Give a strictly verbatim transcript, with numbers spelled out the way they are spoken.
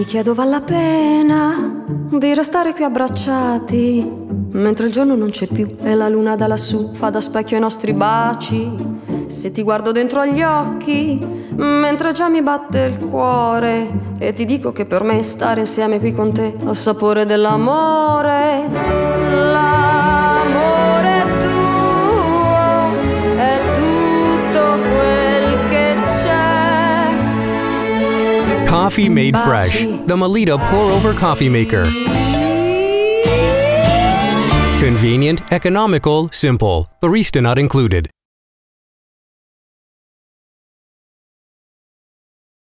chiedo vale la pena di restare qui abbracciati mentre il giorno non c'è più e la luna da lassù fa da specchio ai nostri baci. Se ti guardo dentro agli occhi mentre già mi batte il cuore e ti dico che per me stare insieme qui con te ha il sapore dell'amore. L'amore tuo è tutto quel che c'è. Coffee made fresh. The Melitta pour-over coffee maker. Convenient, economical, simple. Barista not included.